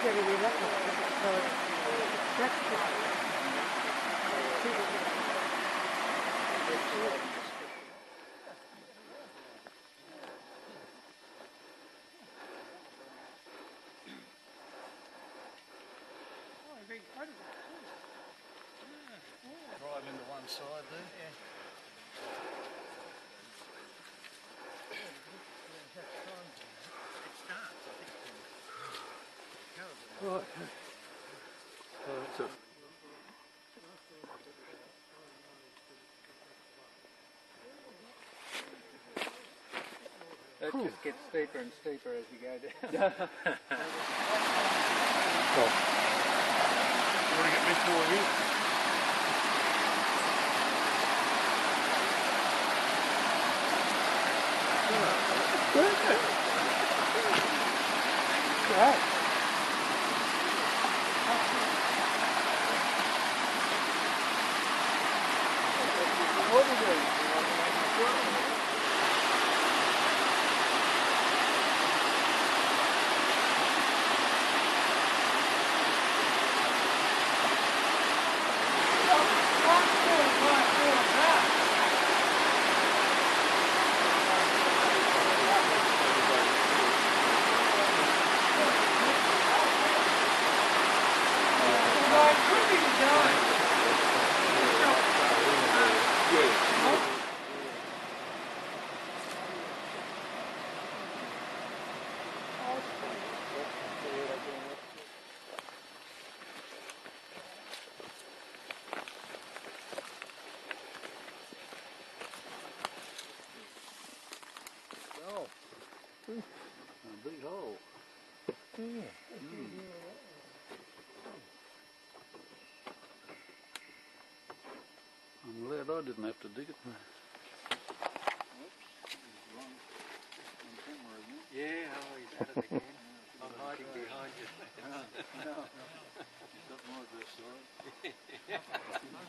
getting it up. So that's Drive into one side there. right. So that just gets steeper and steeper as you go down. you want to get me through here? Right. What are you doing? A big hole. I'm glad I didn't have to dig it. Yeah, oh, he's at it again. I'm hiding behind you. No. You've got more of this side.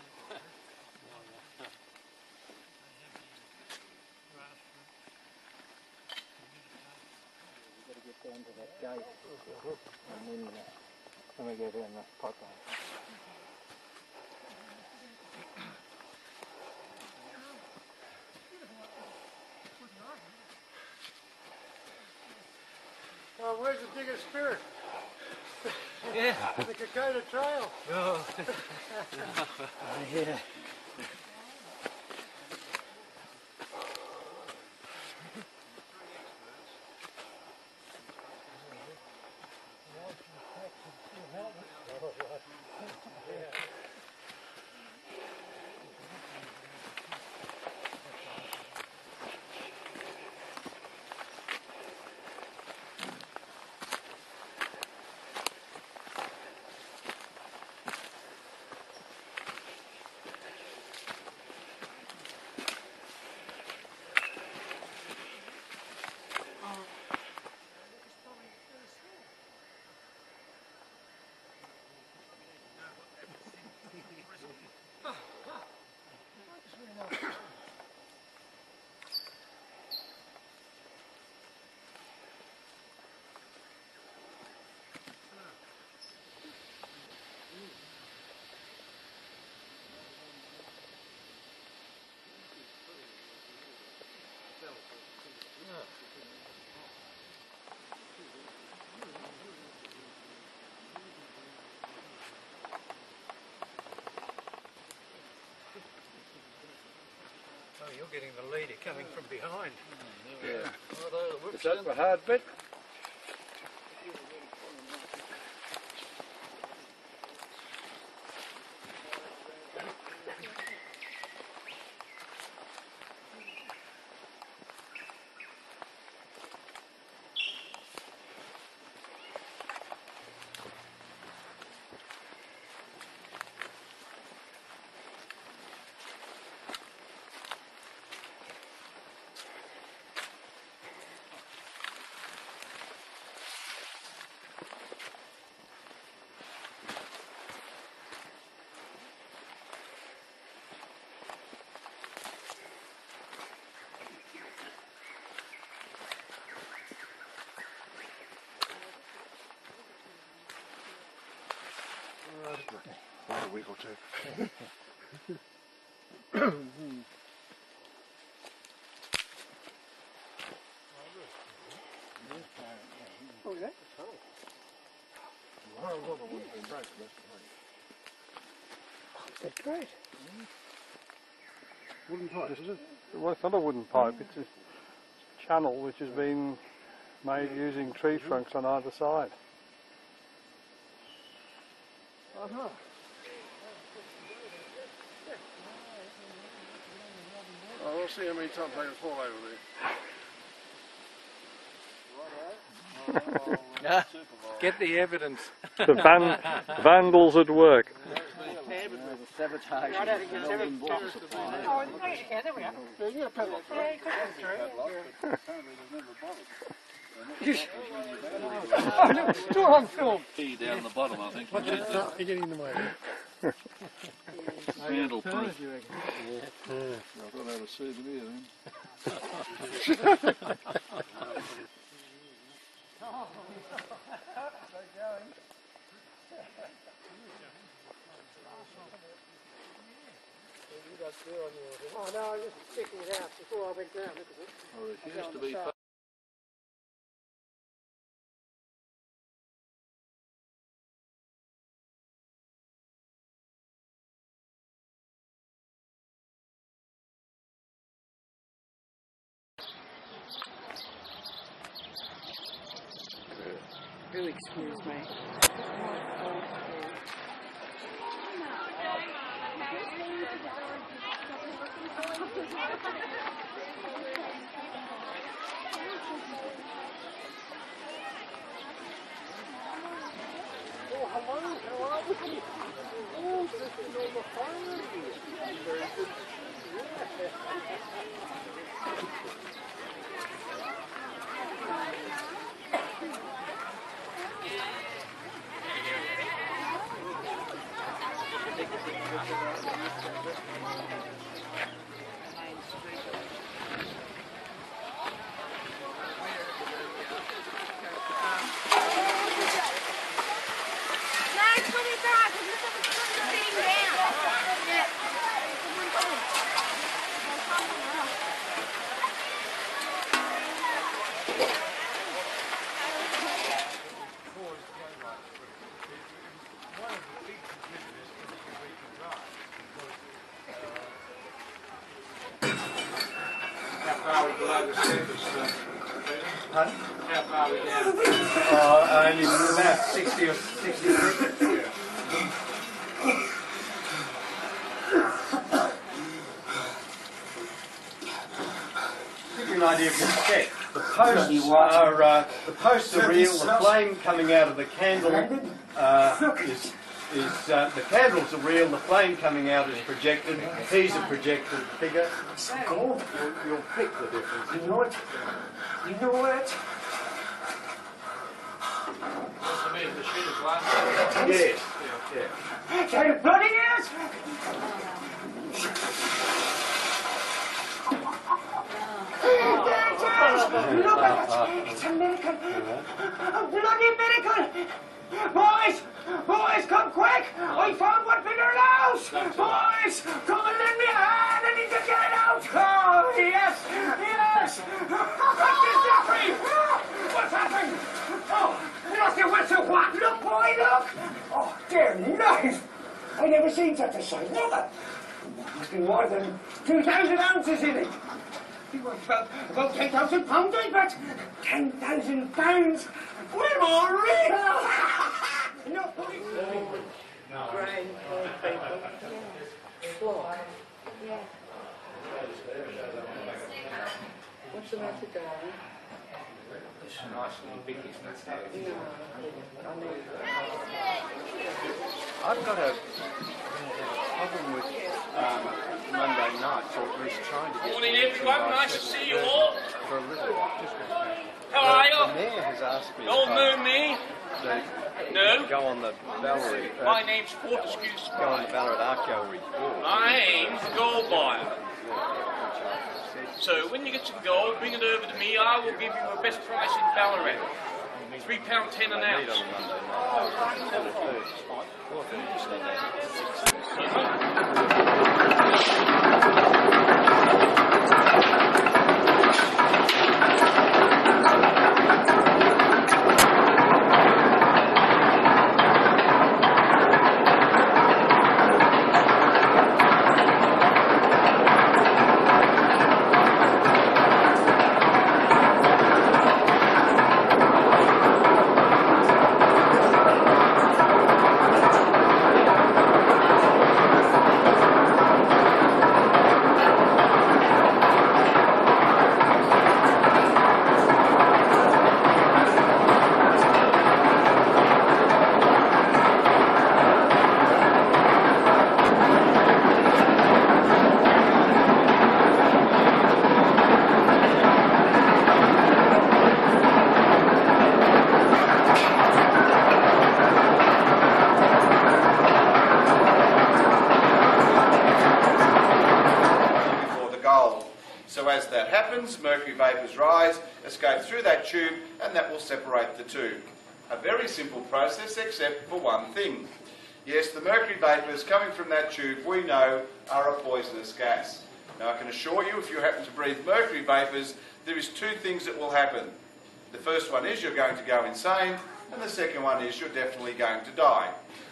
We've got to get down to that gate. And then we go down the pipeline. Oh, where's the Digger Spirit? Yeah. The Kokoda Trail. Oh. Yeah. Oh, you're getting the leader coming from behind. Yeah. Is that the hard bit? week or two. Oh, yeah? That's great. Wooden pipes, is it? Well, it's not a wooden pipe, it's a channel which has been made using tree trunks on either side. Uh-huh. Oh, we'll see how many times they can fall over there. Get the evidence. The vandals at work. Sabotage. Oh, there we are. Yeah, you got a padlock. Yeah, you could have through. Apparently there's never bothered. Oh, look, still on film. Key down the bottom, I think. You're getting in the way. Handle proof. I thought I had a souvenir then. Oh, no, I was just checking it out before I went down. Look at it. I refuse to be. Do excuse me. Oh, hello, how are you? Oh, this is all the fun here. Very good. How far are we down? Only about 60 or 60 feet. Give you an idea of the effect. The posts are real. The flame coming out of the candle is the candles are real. The flame coming out is projected. He's a projected figure. You'll pick the difference. You know it? You know it? Yes. Yeah. There bloody is! Look at it! It's a miracle! A bloody miracle! Boys, come quick! I found one bigger house! Boys, come and lend me a hand! I need to get it out! Oh, yes! What's happened? Oh, nothing, what's a what? Look, boy, look! Oh, dear life! I never seen such a sight, never! Must be more than 2,000 ounces in it. It was about 10,000 pounds, I bet. 10,000 pounds. We're all real. No, Grand people. Flock. Yeah. What's the matter, darling? It's nice and big, isn't it? No, I mean, I've got a problem with Monday nights, or at least trying to get... Morning everyone, nice to see you all. For a little while. How are The you? mayor has asked me Don't if know me. No. go on the Ballarat, My name's Fortescue go on the Spy. Ballarat Art Gallery tour. My name's Goldbuyer. So when you get your gold, bring it over to me. I will give you the best price in Ballarat. £3.10 an ounce. So as that happens, mercury vapours rise, escape through that tube, and that will separate the two. A very simple process except for one thing. Yes, the mercury vapours coming from that tube we know are a poisonous gas. Now I can assure you if you happen to breathe mercury vapours, there is two things that will happen. The first one is you're going to go insane, and the second one is you're definitely going to die.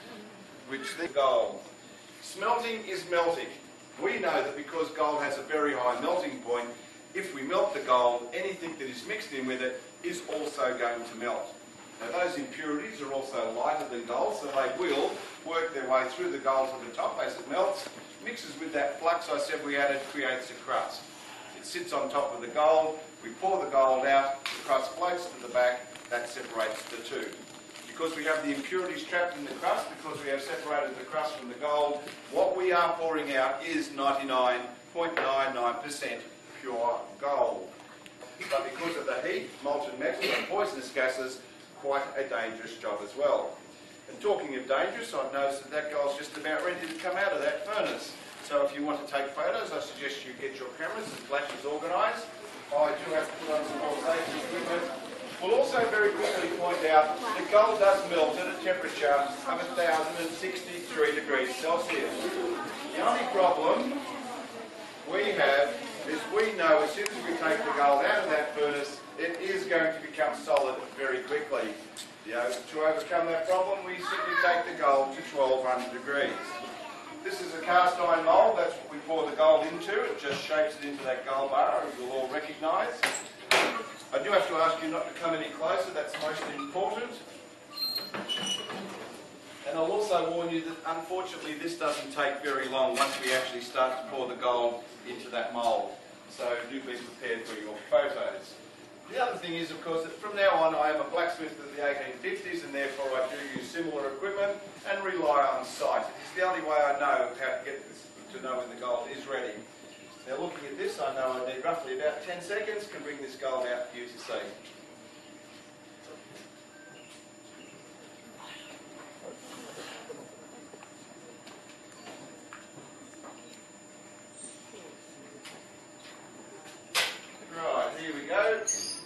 Which the gold. Smelting is melting. We know that because gold has a very high melting point, if we melt the gold, anything that is mixed in with it is also going to melt. Now those impurities are also lighter than gold, so they will work their way through the gold to the top as it melts, mixes with that flux I said we added, creates a crust. It sits on top of the gold, we pour the gold out, the crust floats to the back, that separates the two. Because we have the impurities trapped in the crust, because we have separated the crust from the gold, what we are pouring out is 99.99% pure gold. But because of the heat, molten metal and poisonous gases, quite a dangerous job as well. And talking of dangerous, I've noticed that that gold's just about ready to come out of that furnace. So if you want to take photos, I suggest you get your cameras and flashes organised. I do have to put on some more safety equipment. We'll also very quickly point out that gold does melt at a temperature of 1063 degrees Celsius. The only problem we have is we know as soon as we take the gold out of that furnace, it is going to become solid very quickly. To overcome that problem, we simply take the gold to 1200 degrees. This is a cast iron mould, that's what we pour the gold into. It just shapes it into that gold bar, as you'll all recognise. I do have to ask you not to come any closer, that's most important. And I'll also warn you that unfortunately this doesn't take very long once we actually start to pour the gold into that mould. So do be prepared for your photos. The other thing is, of course, that from now on I am a blacksmith of the 1850s and therefore I do use similar equipment and rely on sight. It's the only way I know how to get this, to know when the gold is ready. Now looking at this, I know I need roughly about 10 seconds, can bring this gold out for you to see. Right, here we go.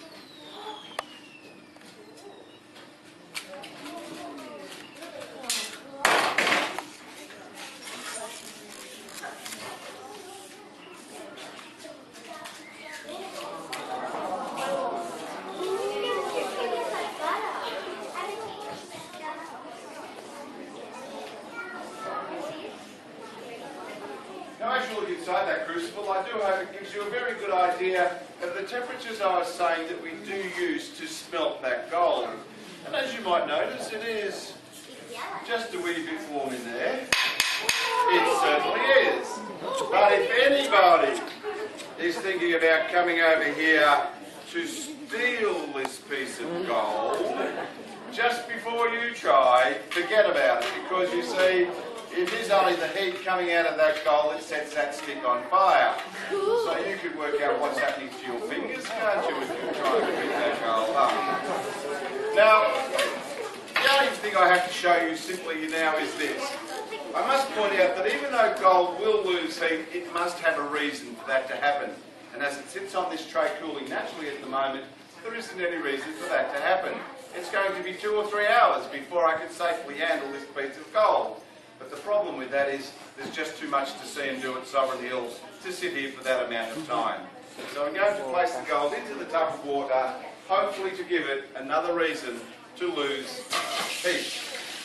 Now as you look inside that crucible, I do hope it gives you a very good idea of the temperatures I was saying that we do use to smelt that gold. And as you might notice, it is just a wee bit warm in there. It certainly is. But if anybody is thinking about coming over here to steal this piece of gold, just before you try, forget about it, because you see, it is only the heat coming out of that gold that sets that stick on fire. So you could work out what's happening to your fingers, can't you, if you're trying to pick that gold up. Now, the only thing I have to show you simply now is this. I must point out that even though gold will lose heat, it must have a reason for that to happen. And as it sits on this tray cooling naturally at the moment, there isn't any reason for that to happen. it's going to be 2 or 3 hours before I can safely handle this piece of gold. But the problem with that is there's just too much to see and do at Sovereign Hills to sit here for that amount of time. So I'm going to place the gold into the tub of water, hopefully to give it another reason to lose heat.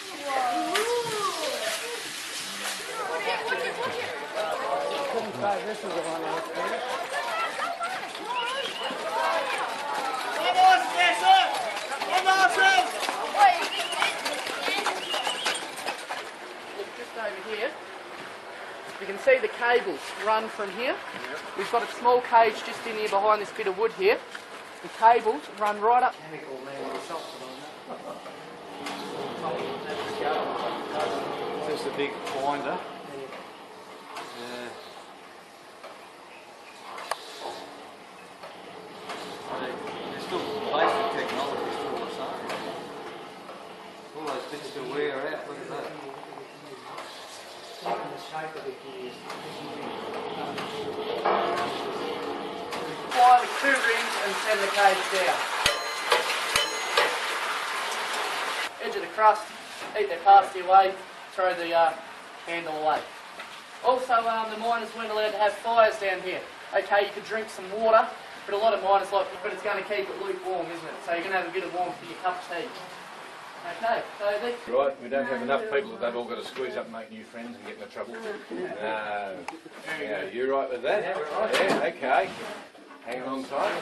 This is the one I was doing. Look, just over here, you can see the cables run from here. We've got a small cage just in here behind this bit of wood here. The cables run right up. Just a big winder. There's still basic technology still the same. All those bits still wear out, look at that. Apply the 2 rings and send the cage down. Edge of the crust, eat the pasty away, throw the handle away. Also, the miners weren't allowed to have fires down here. Okay, you could drink some water, but a lot of miners like, but it's going to keep it lukewarm, isn't it? So you're going to have a bit of warmth for your cup of tea. Okay, so the... Right, we don't have enough people that they've all got to squeeze up and make new friends and get into trouble. No. Yeah, you right with that? Yeah, okay. Hang on tight.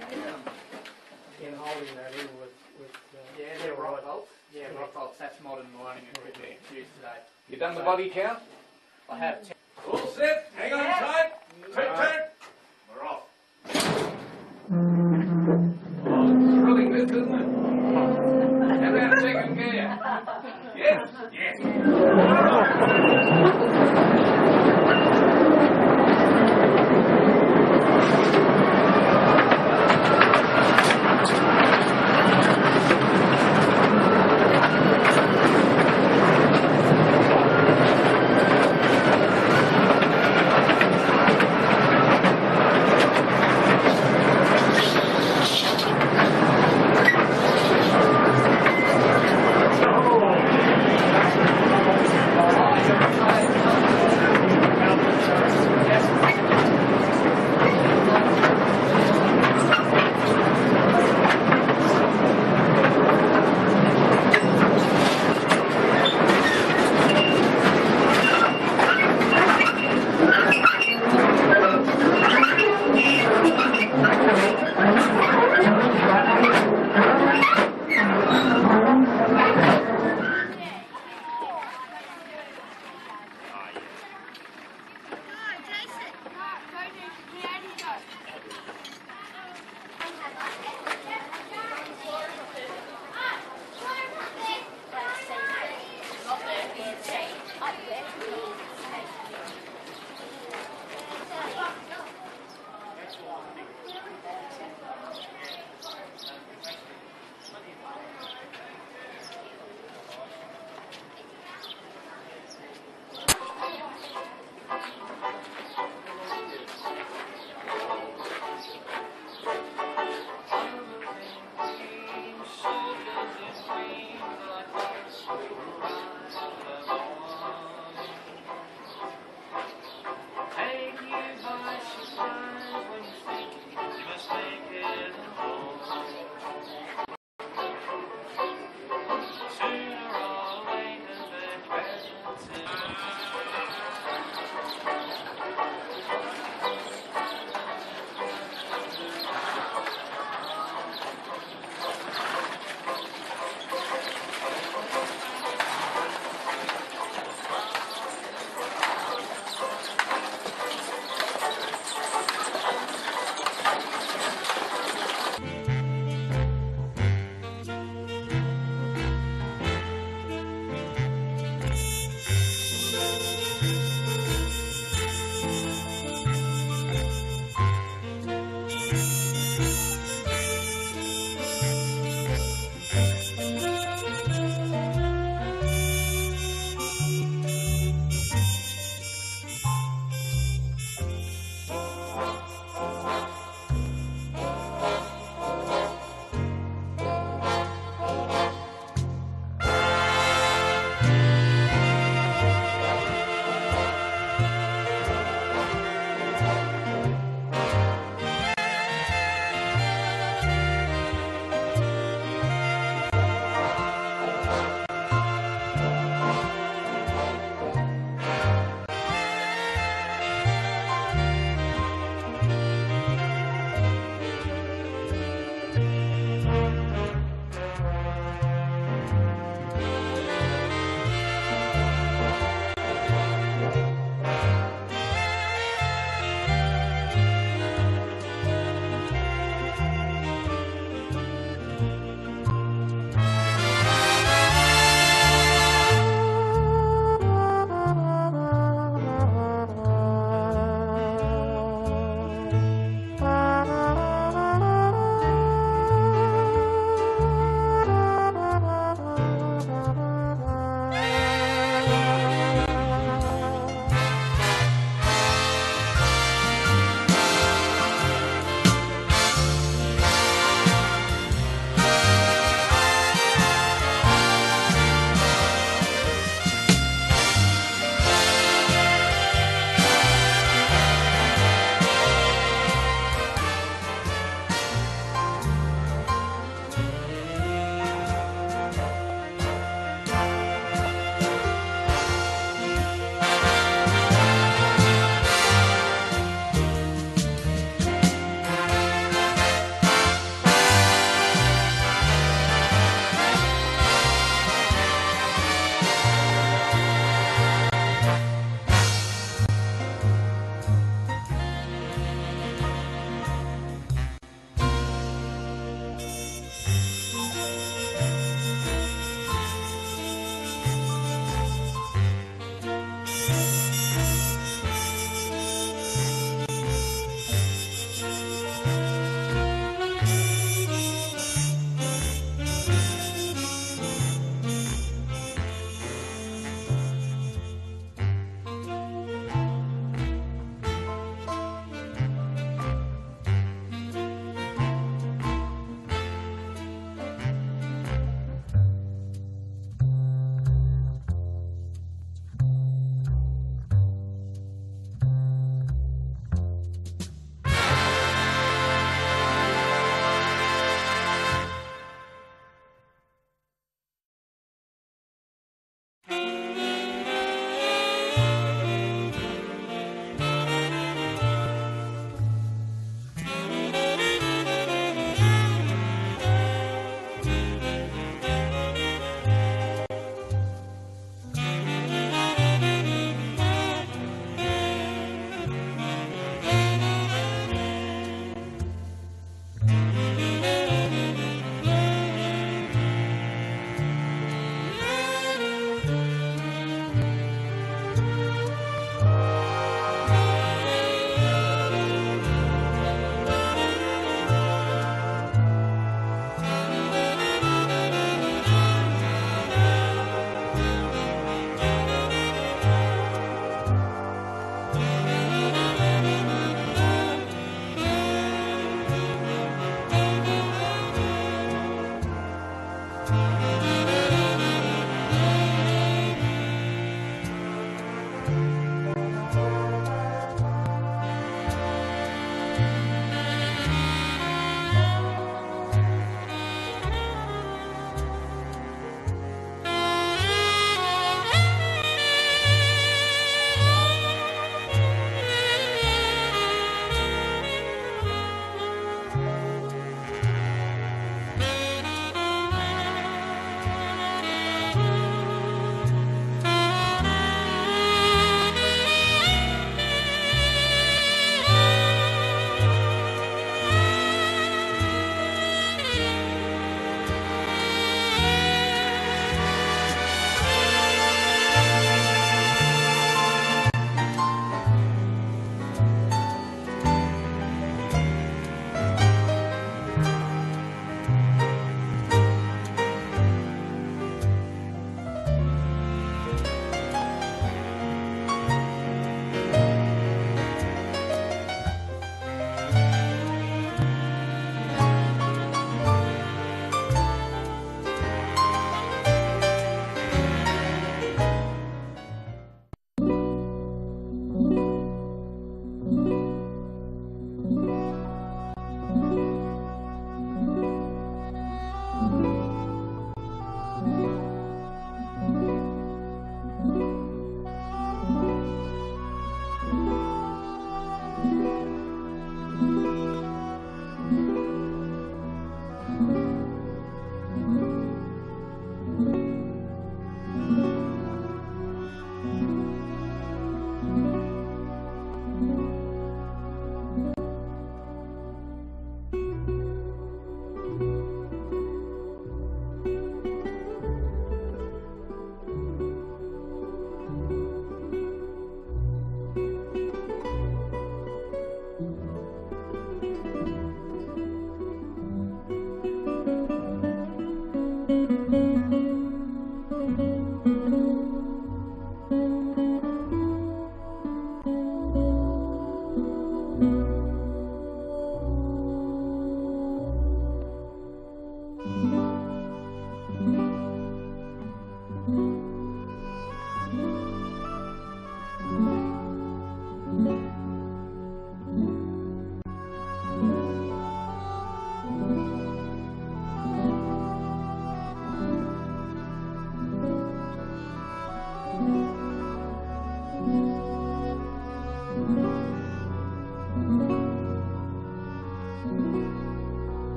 In holding that in with yeah, they're rock bolts. Yeah, rock bolts. That's modern mining equipment used today. You done the body count? I have 10. All set. Hang on tight. Turn. We're off. Oh, it's thrilling this, isn't it? How about second gear? Yes?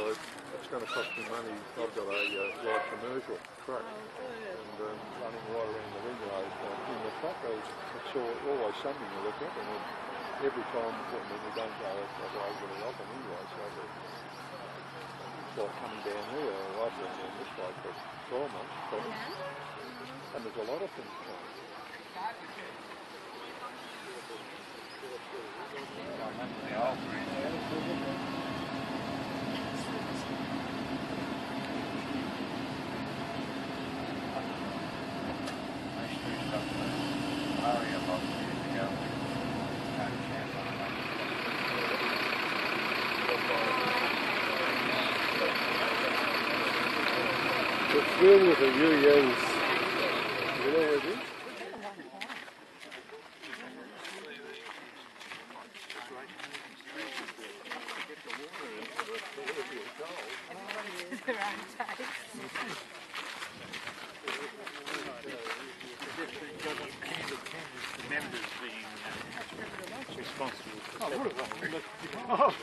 well, it's going to cost me money. I've got a light commercial truck, and running right around the ring road in the truck, it's always something to look at, and every time when we don't go over very often anyway, so it's like coming down here. I've been down this way for 12 months, probably, and there's a lot of things going. It's really with a UEs. You know where it is? The members being responsible for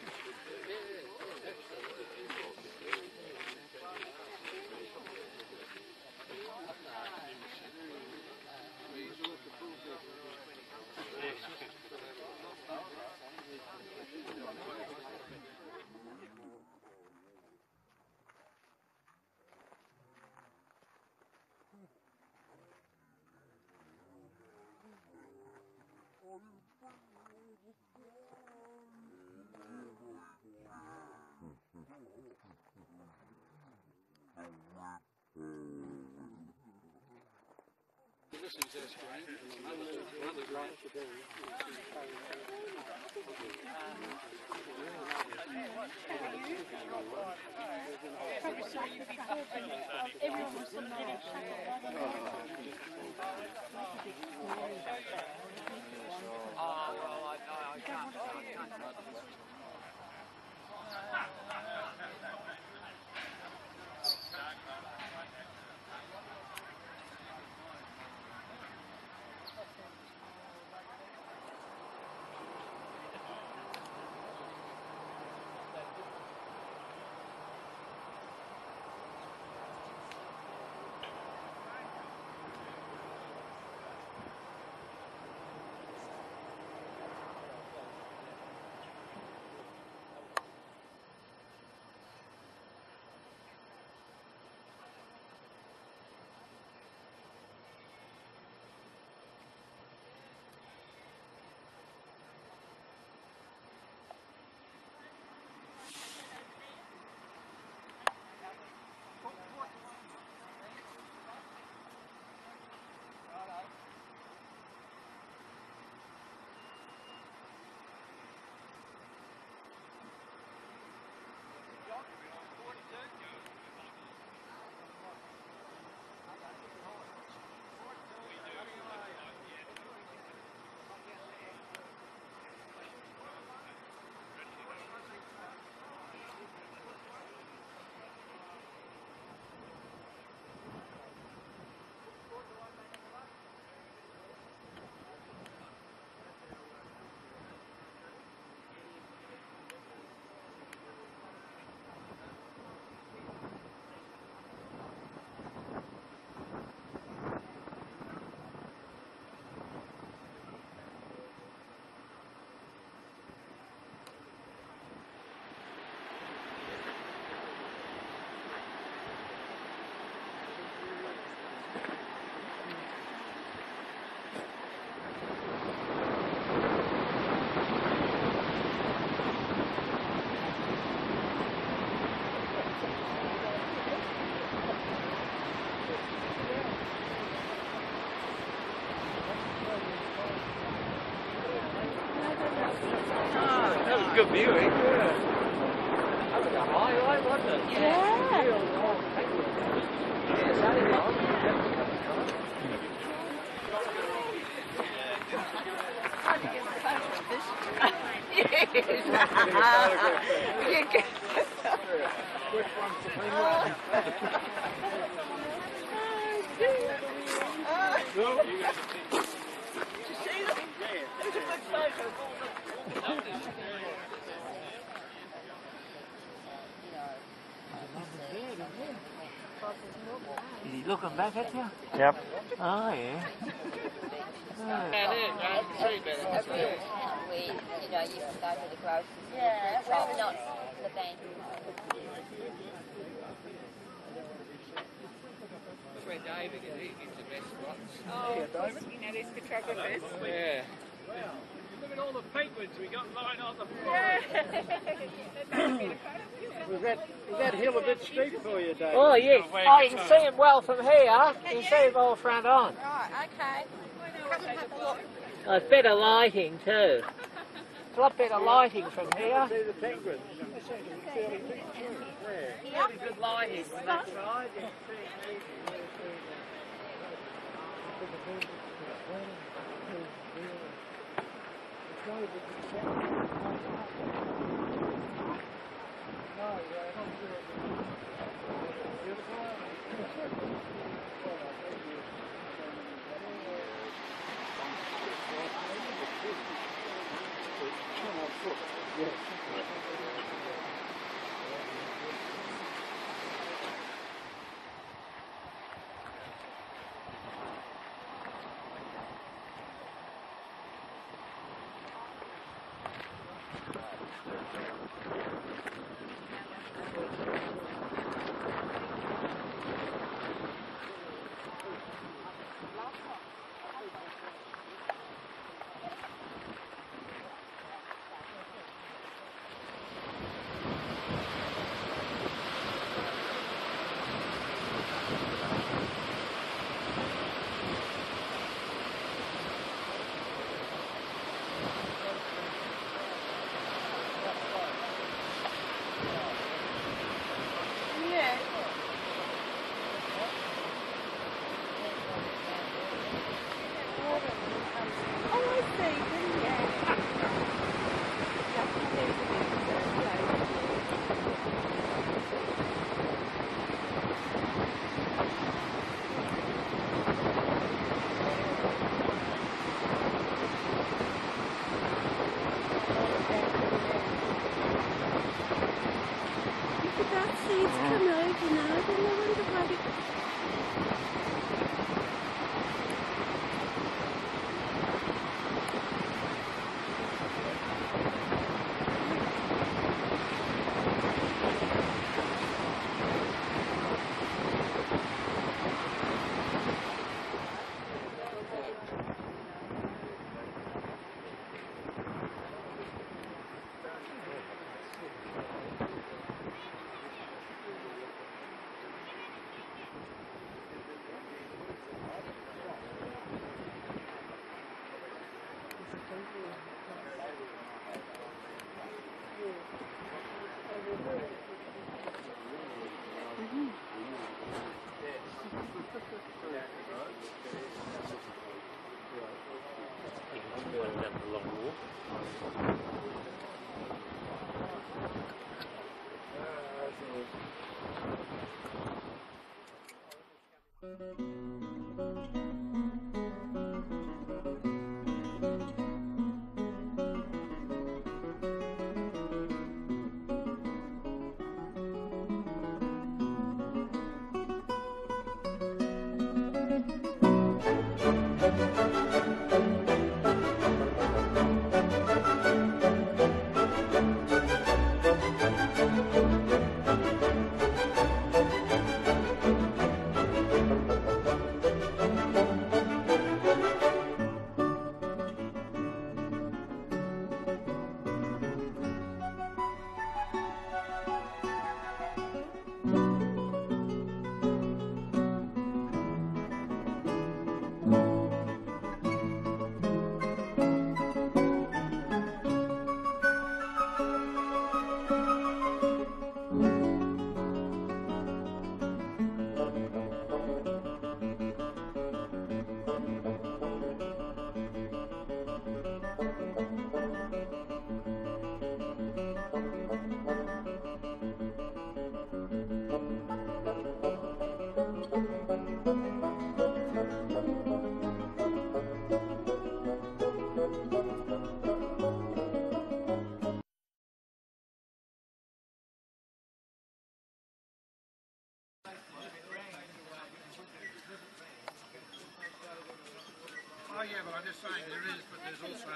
This is their screen. Another grant to do. I can't. Good viewing. That was a highlight, wasn't it? Is he looking back at you? Yep. Oh, yeah. Down here, down the tree bed. We, used to go to the grocery shop, not the bank. That's where David is. He gets the best spots. Oh, looking at his photographers. Yeah. Look at all the penguins we got lying on the floor. Was that hill a bit steep for you, Dave? Oh, yes. Oh, you can see him well from here. You can see him all front on. Right, okay. Come and have a look. Oh, it's better lighting, too. It's a lot better lighting from here. See the penguins. Fairly big too. Really good lighting from that side. yeah, but I'm just saying there is, but there's also...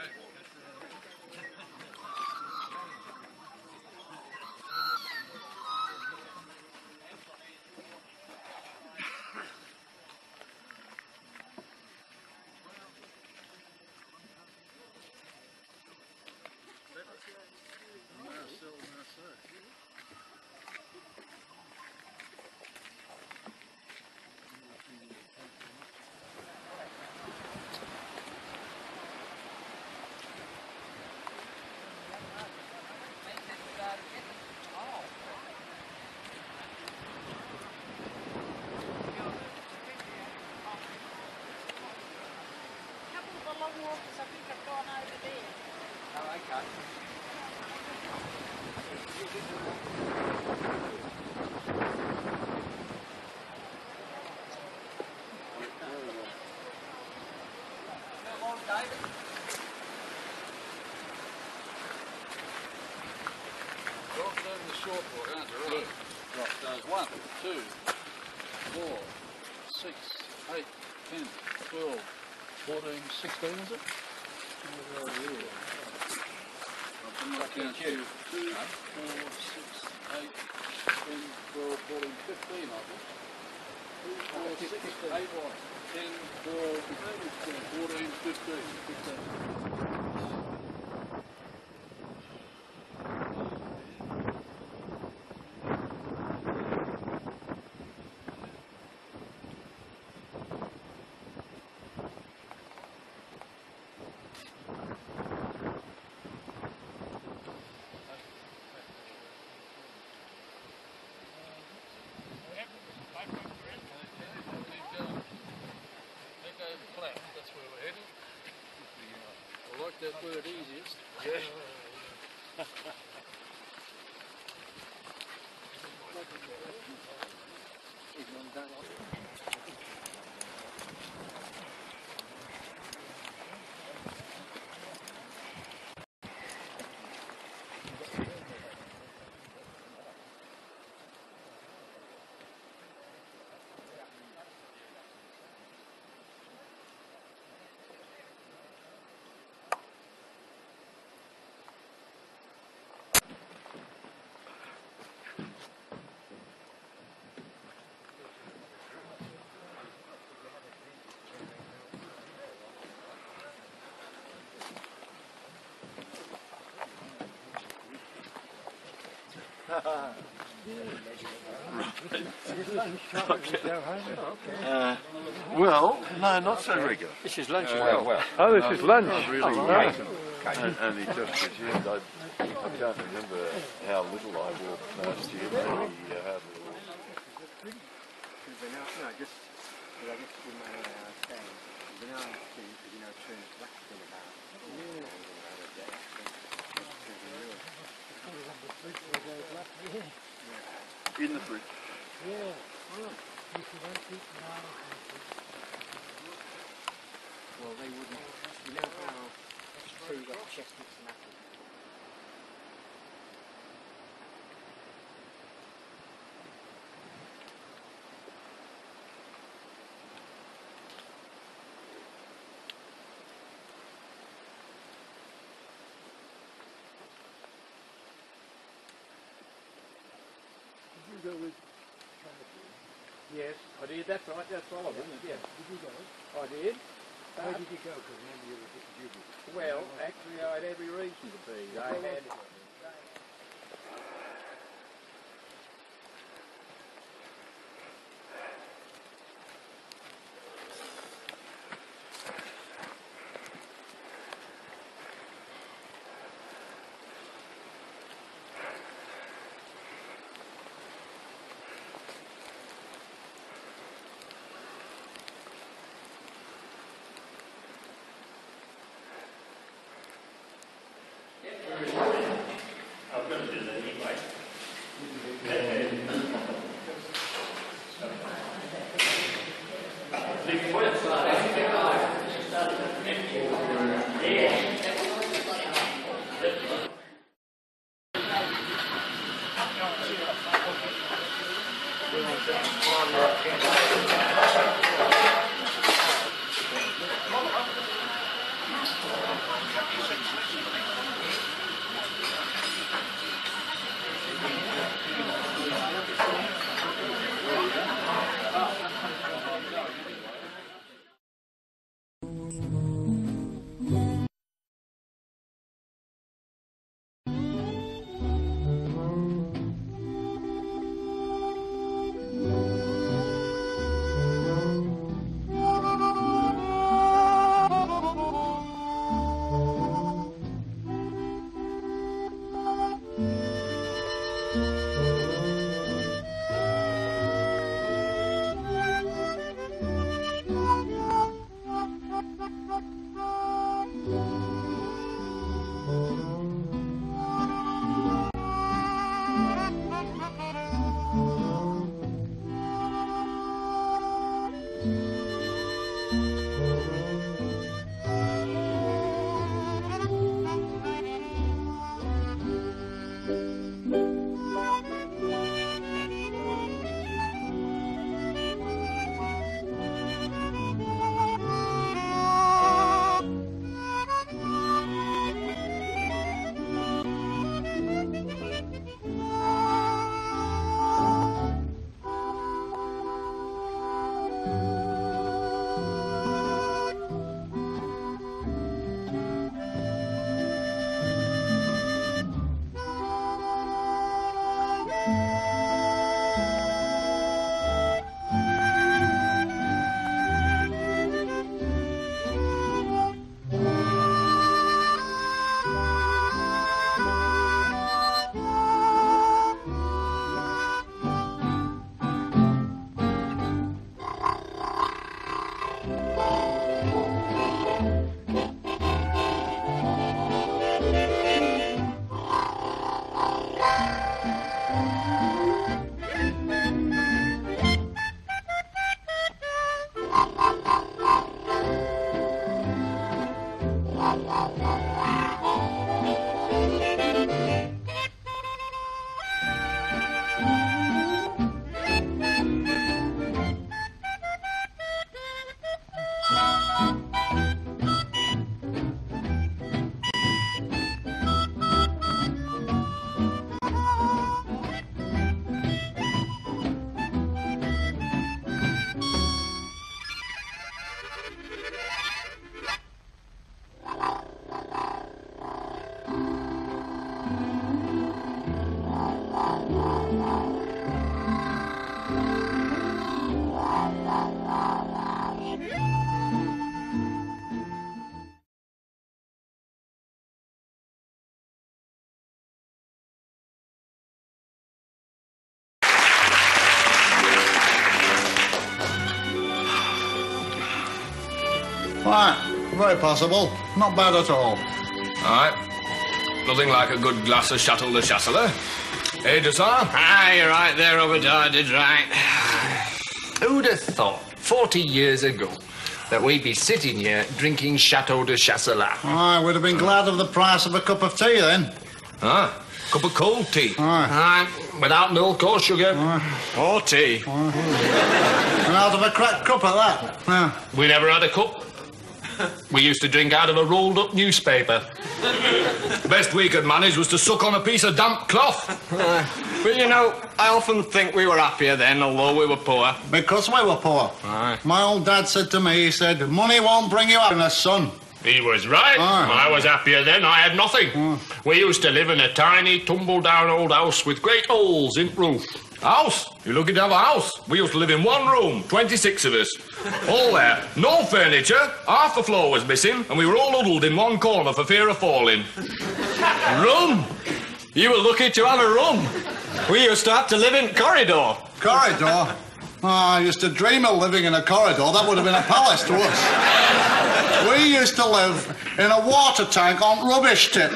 Short walk, aren't you? Right. Right. So there's 1, 2, 4, 6, 8, 10, 12, 14, 16, is it? Oh, yeah. I've got 2, 4, 6, 8, 10, 12, 14, 15, I think. 2, 4, 6, 8, 10, 12, 14, 15. That word easiest. Yeah. Well, no, not so regular. This is lunch. Oh, this is lunch. Really nice. Only just resumed. I can't remember how little I walked last year. Maybe how little. No, just because I guess in my saying, you know, turn black thing about. In the fridge. Yeah. Well, they wouldn't. You know how tree got chestnuts and apples. Did you go with Yes, I did. That's right. That's Oliver, isn't it? Yeah. Did you go? I did. Where did you go? Because remember you were a bit dubious. Well, actually, I had every reason to be. They had. Right, very possible. Not bad at all. Alright. Nothing like a good glass of Chateau de Chasselas. Eh, Josiah? Ah, you're right there, Obadiah did right. Who'd have thought, 40 years ago, that we'd be sitting here drinking Chateau de Chasselas? I would have been glad of the price of a cup of tea then. Ah, cup of cold tea. Without milk or sugar. Or tea. And out of a cracked cup at that. We never had a cup. We used to drink out of a rolled-up newspaper. Best we could manage was to suck on a piece of damp cloth. But, you know, I often think we were happier then, although we were poor. Because we were poor. My old dad said to me, he said, money won't bring you happiness, son. He was right. I was happier then. I had nothing. We used to live in a tiny, tumble-down old house with great holes in the roof. House? You're lucky to have a house. We used to live in one room, 26 of us. All there. No furniture. Half the floor was missing, and we were all huddled in one corner for fear of falling. Room? You were lucky to have a room. We used to have to live in corridor. Corridor? Oh, I used to dream of living in a corridor. That would have been a palace to us. We used to live in a water tank on rubbish tip.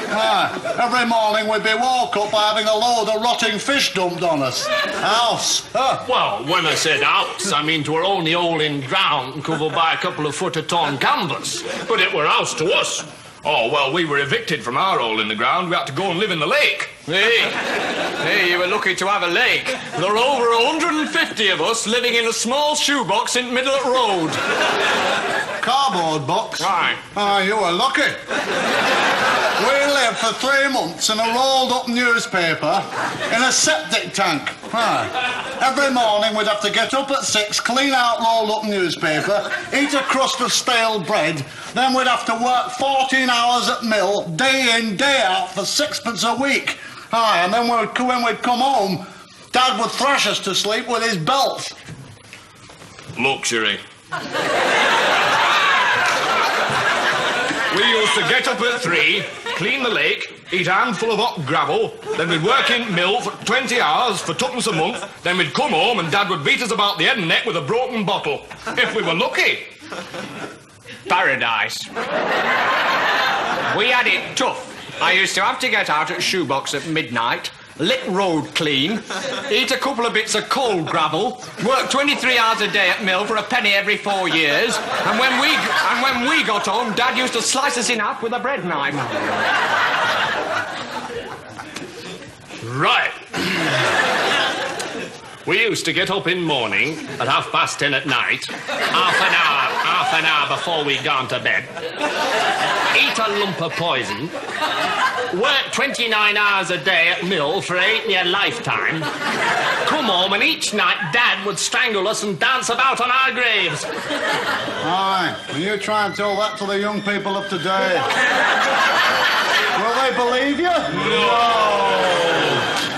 Every morning we'd be woke up by having a load of rotting fish dumped on us. House. Well, when I said house, I mean 'twere only hole in ground covered by a couple of foot of torn canvas. But it were house to us. Oh, well, we were evicted from our hole in the ground. We had to go and live in the lake. Hey, you were lucky to have a lake. There were over 150 of us living in a small shoebox in the middle of the road. Cardboard box? Right. Oh, you were lucky. We lived for 3 months in a rolled-up newspaper in a septic tank. Every morning we'd have to get up at 6, clean out rolled-up newspaper, eat a crust of stale bread, then we'd have to work 14 hours at mill, day in, day out, for 6pence a week. And then when we'd come home, Dad would thrash us to sleep with his belt. Luxury. We used to get up at 3, clean the lake, eat a handful of hot gravel, then we'd work in mill for 20 hours for 2pence a month, then we'd come home and Dad would beat us about the head and neck with a broken bottle. If we were lucky. Paradise. We had it tough. I used to have to get out at shoebox at midnight, lick road clean, eat a couple of bits of coal gravel, work 23 hours a day at mill for a penny every 4 years, and when we got home, Dad used to slice us in half with a bread knife. Right. We used to get up in morning at 10:30 at night, half an hour before we'd gone to bed, eat a lump of poison, work 29 hours a day at mill for 8 year lifetime, come home, and each night Dad would strangle us and dance about on our graves. Aye, and you try and tell that to the young people of today. Will they believe you? No.